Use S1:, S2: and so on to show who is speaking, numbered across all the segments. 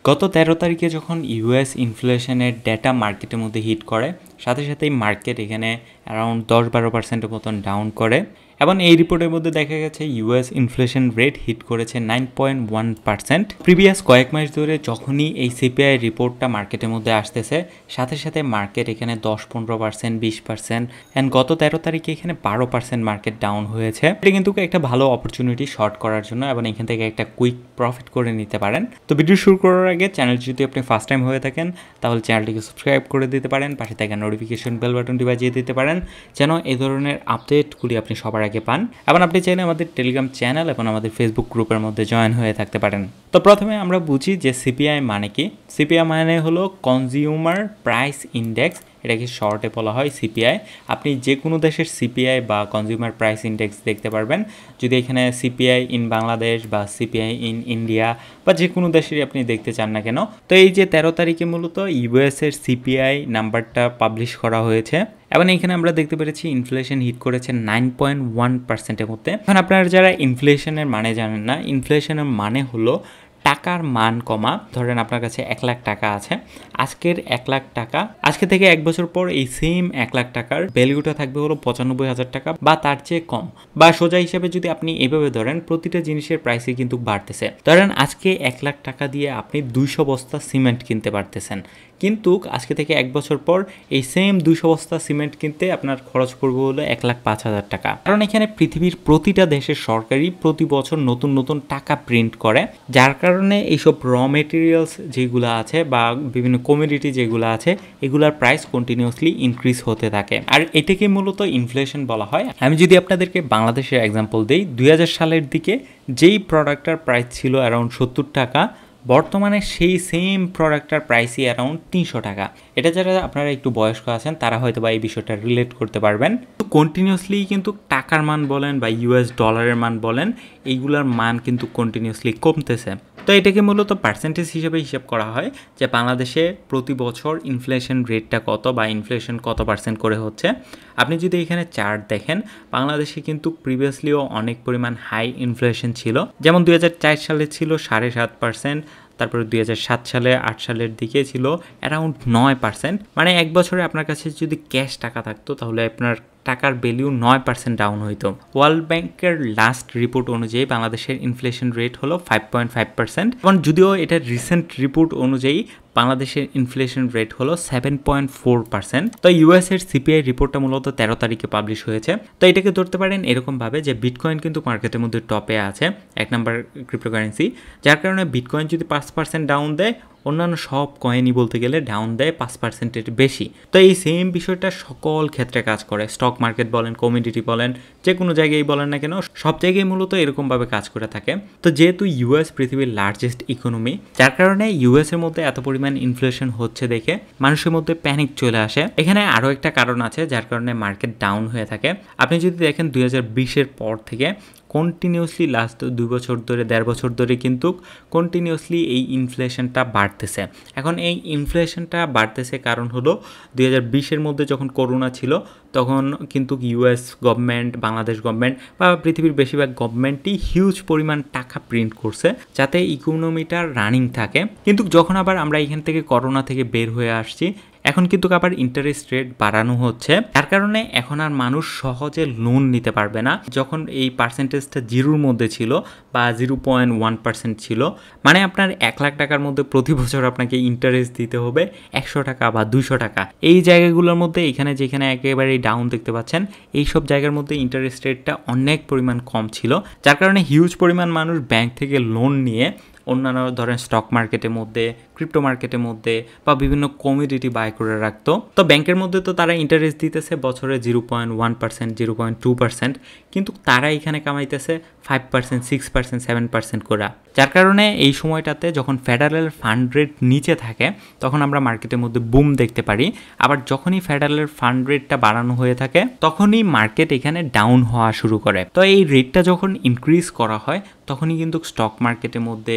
S1: গত 13 তারিখে যখন ইউএস ইনফ্লেশনের ডেটা মার্কেটের মধ্যে হিট করে, সাথে সাথেই মার্কেট এখানে অ্যারাউন্ড 10-12% মতন ডাউন করে এবং এই রিপোর্টের মধ্যে দেখা গেছে ইউএস ইনফ্লেশন রেট হিট করেছে 9.1%। প্রিভিয়াস কয়েক মাস ধরে যখনই এই সিপিআই রিপোর্টটা মার্কেটের মধ্যে আসতেছে, সাথে সাথে মার্কেট এখানে 10-15%, 20% অ্যান্ড গত 13 তারিখে এখানে 12% মার্কেট ডাউন হয়েছে। এটা কিন্তু একটা ভালো অপরচুনিটি শর্ট করার জন্য এবং এখান থেকে একটা কুইক প্রফিট করে নিতে পারেন। তো ভিডিও শুরু করার আগে চ্যানেলটি যদি আপনি ফার্স্ট টাইম হয়ে থাকেন তাহলে চ্যানেলটিকে সাবস্ক্রাইব করে দিতে পারেন, পাশে থাকা নোটিফিকেশন বেল বাটনটি বাজিয়ে দিতে পারেন যেন এই ধরনের আপডেটগুলি আপনি সবার আগে পান। এবং আপনি চাইলে আমাদের টেলিগ্রাম চ্যানেল এবং আমাদের ফেসবুক গ্রুপের মধ্যে জয়েন হয়ে থাকতে পারেন। তো প্রথমে আমরা বুঝি যে সিপিআই মানে কি। সিপিআই মানে হলো কনজিউমার প্রাইস ইন্ডেক্স, এটাকে শর্টে বলা হয় সিপিআই। আপনি যে কোনো দেশের সিপিআই বা কনজিউমার প্রাইস ইন্ডেক্স দেখতে পারবেন। যদি এখানে সিপিআই ইন বাংলাদেশ বা সিপিআই ইন ইন্ডিয়া বা যে কোনো দেশেরই আপনি দেখতে চান না কেন। তো এই যে 13 তারিখে মূলত ইউএসের সিপিআই নাম্বারটা পাবলিশ করা হয়েছে এবং এখানে আমরা দেখতে পেরেছি ইনফ্লেশন হিট করেছে 9.1%-এর মধ্যে। এখন আপনারা যারা ইনফ্লেশনের মানে জানেন না, ইনফ্লেশনের মানে হলো টাকার মান কমা। ধরেন আপনার কাছে 1 লাখ টাকা আছে, আজকের 1 লাখ টাকা আজকে থেকে 1 বছর পর এই সেম 1 লাখ টাকার ভ্যালুটা থাকবে হলো 95,000 টাকা বা তার চেয়ে কম। বা সোজা হিসাবে যদি আপনি এভাবে ধরেন, প্রতিটা জিনিসের প্রাইসই কিন্তু বাড়তেছে। ধরেন আজকে 1 লাখ টাকা দিয়ে আপনি 200 বস্তা সিমেন্ট কিনতে পারতেছেন, কিন্তু আজকে থেকে 1 বছর পর এই সেম 200 বস্তা সিমেন্ট কিনতে আপনার খরচ পড়বে হলো 1,05,000 টাকা। কারণ এখানে পৃথিবীর প্রতিটা দেশের সরকারই প্রতি বছর নতুন নতুন টাকা প্রিন্ট করে, যার কারণে এইসব র মেটেরিয়ালস যেগুলো আছে বা বিভিন্ন কমোডিটি যেগুলো আছে এগুলার প্রাইস কন্টিনিউয়াসলি ইনক্রিজ হতে থাকে, আর এটাকে মূলত ইনফ্লেশন বলা হয়। আমি যদি আপনাদেরকে বাংলাদেশের এক্সাম্পল দিই, 2000 সালের দিকে যেই প্রোডাক্টটার প্রাইস ছিল অ্যারাউন্ড 70 টাকা, বর্তমানে সেই সেম প্রোডাক্টটার প্রাইসই অ্যারাউন্ড 300 টাকা। এটা যারা আপনারা একটু বয়স্ক আছেন তারা হয়তো বা এই বিষয়টা রিলেট করতে পারবেন। তো কন্টিনিউয়াসলি কিন্তু টাকার মান বলেন বা ইউএস ডলারের মান বলেন, এইগুলার মান কিন্তু কন্টিনিউয়াসলি কমতেছে। তো এটাকে মূলত পার্সেন্টেজ হিসেবে হিসাব করা হয় যে বাংলাদেশে প্রতি বছর ইনফ্লেশন রেটটা কত বা ইনফ্লেশন কত পার্সেন্ট করে হচ্ছে। আপনি যদি এখানে চার্ট দেখেন, বাংলাদেশে কিন্তু প্রিভিয়াসলিও অনেক পরিমাণ হাই ইনফ্লেশন ছিল। যেমন 2004 সালে ছিল 7.5%, তারপরে 2007 সালে 8 সালের দিকে ছিল অ্যারাউন্ড 9%। মানে 1 বছরে আপনার কাছে যদি ক্যাশ টাকা থাকতো তাহলে আপনার টাকার ভ্যালিউ 9% ডাউন হইতো। ওয়ার্ল্ড ব্যাংকের লাস্ট রিপোর্ট অনুযায়ী বাংলাদেশের ইনফ্লেশন রেট হলো 5.5%। এবং যদিও এটা রিসেন্ট রিপোর্ট অনুযায়ী বাংলাদেশের ইনফ্লেশন রেট হলো 7.4%। তো ইউএসের সিপিআই রিপোর্টটা মূলত 13 তারিখে পাবলিশ হয়েছে। তো এটাকে ধরতে পারেন এরকমভাবে যে বিটকয়েন কিন্তু মার্কেটের মধ্যে টপে আছে, 1 নাম্বার ক্রিপ্টোকারেন্সি, যার কারণে বিটকয়েন যদি 5% ডাউন দেয়, অন্যান্য সব কয়েনই বলতে গেলে ডাউন দেয় 5%-এর বেশি। তো এই সেম বিষয়টা সকল ক্ষেত্রে কাজ করে, স্টক মার্কেট বলেন, কমোডিটি বলেন, যে কোনো জায়গায় বলেন না কেন, সব জায়গায় মূলত এরকমভাবে কাজ করে থাকে। তো যেহেতু ইউএস পৃথিবীর লার্জেস্ট ইকোনমি, যার কারণে ইউএসের মধ্যে এত পরিমাণ ইনফ্লেশন হচ্ছে দেখে মানুষের মধ্যে প্যানিক চলে আসে। এখানে আরও একটা কারণ আছে যার কারণে মার্কেট ডাউন হয়ে থাকে। আপনি যদি দেখেন 2020-এর পর থেকে কন্টিনিউয়াসলি লাস্ট 2 বছর ধরে, 1.5 বছর ধরে কিন্তু কন্টিনিউয়াসলি এই ইনফ্লেশনটা বাড়তেছে। এখন এই ইনফ্লেশনটা বাড়তেছে কারণ হলো 2020-এর মধ্যে যখন করোনা ছিল তখন কিন্তু ইউএস গভর্নমেন্ট, বাংলাদেশ গভর্নমেন্ট বা পৃথিবীর বেশিরভাগ গভর্নমেন্টই হিউজ পরিমাণ টাকা প্রিন্ট করছে যাতে ইকোনমিটা রানিং থাকে। কিন্তু যখন আবার আমরা এখান থেকে করোনা থেকে বের হয়ে আসছি, এখন কিন্তু আবার ইন্টারেস্ট রেট বাড়ানো হচ্ছে, যার কারণে এখন আর মানুষ সহজে লোন নিতে পারবে না। যখন এই পার্সেন্টেজটা 0-র মধ্যে ছিল বা 0.1% ছিল, মানে আপনার 1 লাখ টাকার মধ্যে প্রতি বছর আপনাকে ইন্টারেস্ট দিতে হবে 100 টাকা বা 200 টাকা। এই জায়গাগুলোর মধ্যে এখানে যেখানে একেবারে ডাউন দেখতে পাচ্ছেন, এই সব জায়গার মধ্যে ইন্টারেস্ট রেটটা অনেক পরিমাণ কম ছিল, যার কারণে হিউজ পরিমাণ মানুষ ব্যাংক থেকে লোন নিয়ে অন্যান্য ধরেন স্টক মার্কেটের মধ্যে, ক্রিপ্টো মার্কেটের মধ্যে বা বিভিন্ন কমোডিটি বাই করে রাখতো। তো ব্যাংকের মধ্যে তো তারা ইন্টারেস্ট দিতেছে বছরে 0.1%, 0.2%, কিন্তু তারা এখানে কামাইতেছে 5%, 6%, 7% করে। যার কারণে এই সময়টাতে যখন ফেডারেল ফান্ড রেট নিচে থাকে তখন আমরা মার্কেটের মধ্যে বুম দেখতে পারি, আবার যখনই ফেডারেল ফান্ড রেটটা বাড়ানো হয়ে থাকে তখনই মার্কেট এখানে ডাউন হওয়া শুরু করে। তো এই রেটটা যখন ইনক্রিজ করা হয় তখনই কিন্তু স্টক মার্কেটের মধ্যে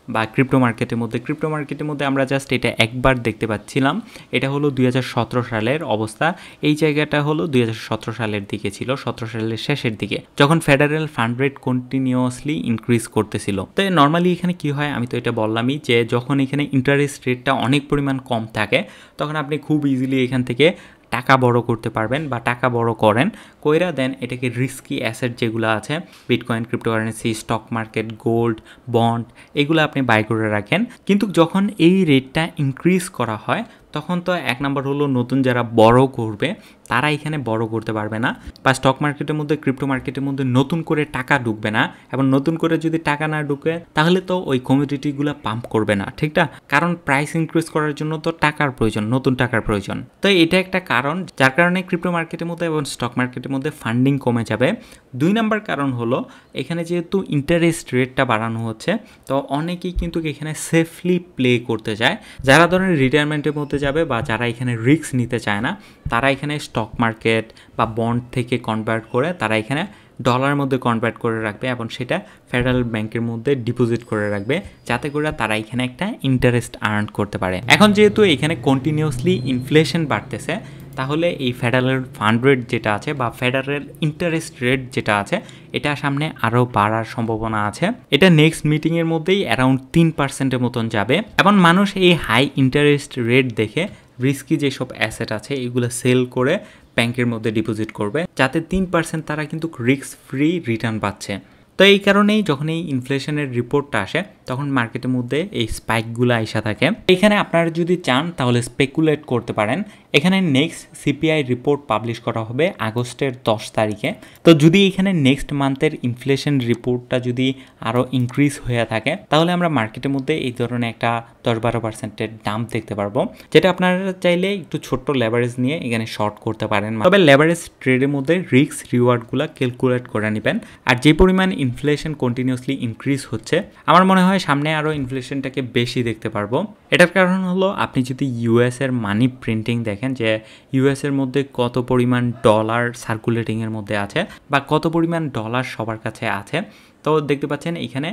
S1: বা ক্রিপ্টো মার্কেটের মধ্যে আমরা জাস্ট এটা একবার দেখতে পাচ্ছিলাম। এটা হলো 2017 সালের অবস্থা। এই জায়গাটা হলো 2017 সালের দিকে ছিল, 17 সালের শেষের দিকে, যখন federal fund rate continuously increase করতেছিল। তো নর্মালি এখানে কি হয়, আমি তো এটা বললামই যে যখন এখানে ইন্টারেস্ট রেটটা অনেক পরিমাণ কম থাকে তখন আপনি খুব ইজিলি এখান থেকে টাকা বড় করতে পারবেন বা টাকা বড় করেন, কইরা দেন এটাকে রিস্কি অ্যাসেট যেগুলো আছে bitcoin, cryptocurrency, stock market, gold, bond, এগুলো আপনি বাই করে রাখেন। কিন্তু যখন এই রেটটা ইনক্রিজ করা হয় তখন তো এক নম্বর হলো নতুন যারা বড় করবে তারা এখানে বড় করতে পারবে না, বা স্টক মার্কেটের মধ্যে, ক্রিপ্টো মার্কেটের মধ্যে নতুন করে টাকা ঢুকবে না, এবং নতুন করে যদি টাকা না ঢুকে তাহলে তো ওই কমোডিটিগুলো পাম্প করবে না, ঠিক না? কারণ প্রাইস ইনক্রিজ করার জন্য তো টাকার প্রয়োজন, নতুন টাকার প্রয়োজন। তো এটা একটা কারণ যার কারণে ক্রিপ্টো মার্কেটের মধ্যে এবং স্টক মার্কেটের মধ্যে ফান্ডিং কমে যাবে। 2 নম্বর কারণ হলো এখানে যেহেতু ইন্টারেস্ট রেটটা বাড়ানো হচ্ছে, তো অনেকেই কিন্তু এখানে সেফলি প্লে করতে যায়। যারা ধরেন রিটায়ারমেন্টের মধ্যে যাবে বা যারা এখানে রিস্ক নিতে চায় না, তারা এখানে স্টক মার্কেট বা বন্ড থেকে কনভার্ট করে তারা এখানে ডলারের মধ্যে কনভার্ট করে রাখবে এবং সেটা ফেডারেল ব্যাংকের মধ্যে ডিপোজিট করে রাখবে, যাতে করে তারা এখানে একটা ইন্টারেস্ট আর্ন করতে পারে। এখন যেহেতু এখানে কন্টিনিউয়াসলি ইনফ্লেশন বাড়তেছে, তাহলে এই ফেডারেল ফান্ড রেট যেটা আছে বা ফেডারেল ইন্টারেস্ট রেট যেটা আছে এটা সামনে আরও বাড়ার সম্ভাবনা আছে। এটা নেক্সট মিটিংয়ের মধ্যেই অ্যারাউন্ড 3% মতন যাবে, এবং মানুষ এই হাই ইন্টারেস্ট রেট দেখে রিস্কি যেসব অ্যাসেট আছে এগুলো সেল করে ব্যাংকের মধ্যে ডিপোজিট করবে, যাতে 3% তারা কিন্তু রিস্ক ফ্রি রিটার্ন পাচ্ছে। তো এই কারণেই যখন এই ইনফ্লেশনের রিপোর্টটা আসে তখন মার্কেটের মধ্যে এই স্পাইকগুলো আইসা থাকে। এখানে আপনারা যদি চান তাহলে স্পেকুলেট করতে পারেন। এখানে নেক্সট সিপিআই রিপোর্ট পাবলিশ করা হবে আগস্টের 10 তারিখে। তো যদি এখানে নেক্সট মান্থের ইনফ্লেশন রিপোর্টটা যদি আরও ইনক্রিজ হয়ে থাকে তাহলে আমরা মার্কেটের মধ্যে এই ধরনের একটা 10-12% ডাম্প দেখতে পারবো, যেটা আপনারা চাইলে একটু ছোট্ট লেভারেজ নিয়ে এখানে শর্ট করতে পারেন। তবে লেভারেজ ট্রেডের মধ্যে রিস্ক রিওয়ার্ডগুলো ক্যালকুলেট করে নেবেন। আর যে পরিমাণ ইনফ্লেশন কন্টিনিউয়াসলি ইনক্রিজ হচ্ছে, আমার মনে হয় সামনে আরও ইনফ্লেশনটাকে বেশি দেখতে পারবো। এটার কারণ হলো আপনি যদি ইউএসের মানি প্রিন্টিং দেখেন যে ইউএসের মধ্যে কত পরিমাণ ডলার সার্কুলেটিংয়ের মধ্যে আছে বা কত পরিমাণ ডলার সবার কাছে আছে, তো দেখতে পাচ্ছেন এখানে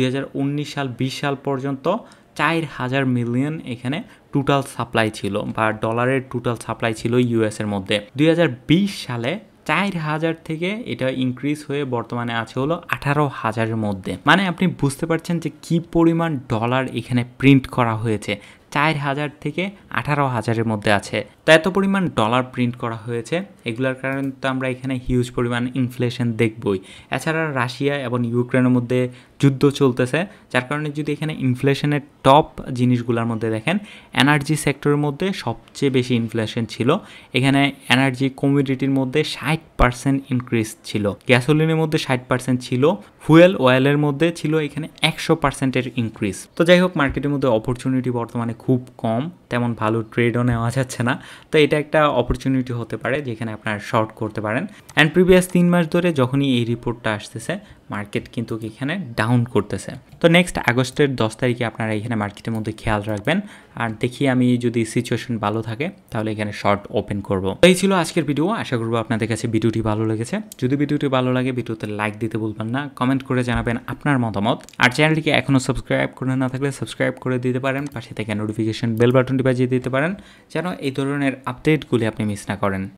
S1: 2019 সাল 20 সাল পর্যন্ত 4,000 মিলিয়ন এখানে টোটাল সাপ্লাই ছিল বা ডলারের টোটাল সাপ্লাই ছিল ইউএসের মধ্যে। 2020 সালে 4,000 থেকে এটা ইনক্রিজ হয়ে বর্তমানে আছে হলো 18,000-এর মধ্যে। মানে আপনি বুঝতে পারছেন যে কি পরিমাণ ডলার এখানে প্রিন্ট করা হয়েছে, 4,000 থেকে 18,000-এর মধ্যে আছে। তো এত পরিমাণ ডলার প্রিন্ট করা হয়েছে, এগুলোর কারণে তো আমরা এখানে হিউজ পরিমাণ ইনফ্লেশন দেখবই। এছাড়া রাশিয়া এবং ইউক্রেনের মধ্যে যুদ্ধ চলতেছে, যার কারণে যদি এখানে ইনফ্লেশনের টপ জিনিসগুলোর মধ্যে দেখেন, এনার্জি সেক্টরের মধ্যে সবচেয়ে বেশি ইনফ্লেশন ছিল। এখানে এনার্জি কমিউডিটির মধ্যে 60% ইনক্রিজ ছিল, গ্যাসোলিনের মধ্যে 60% ছিল, ফুয়েল অয়েলের মধ্যে ছিল এখানে 100%-এর ইনক্রিজ। তো যাই হোক, মার্কেটের মধ্যে অপরচুনিটি বর্তমানে খুব কম, তেমন ভালো ট্রেডও নেওয়া যাচ্ছে না। তো এটা একটা অপরচুনিটি হতে পারে যেখানে আপনার শর্ট করতে পারেন। অ্যান্ড প্রিভিয়াস 3 মাস ধরে যখনই এই রিপোর্টটা আসতেছে মার্কেট কিন্তু এখানে ডাউন করতেছে। তো নেক্সট আগস্টের 10 তারিখে আপনারা এখানে মার্কেটের মধ্যে খেয়াল রাখবেন, আর দেখি আমি যদি সিচুয়েশন ভালো থাকে তাহলে এখানে শর্ট ওপেন করব। এই ছিল আজকের ভিডিও, আশা করবো আপনাদের কাছে ভিডিওটি ভালো লেগেছে। যদি ভিডিওটি ভালো লাগে ভিডিওতে লাইক দিতে ভুলবেন না, কমেন্ট করে জানাবেন আপনার মতামত। আর চ্যানেলটিকে এখনও সাবস্ক্রাইব করে না থাকলে সাবস্ক্রাইব করে দিতে পারেন, পাশে থেকে নোটিফিকেশন বেল বাটনটি বাজিয়ে দিতে পারেন যেন এই ধরনের আপডেটগুলি আপনি মিস না করেন।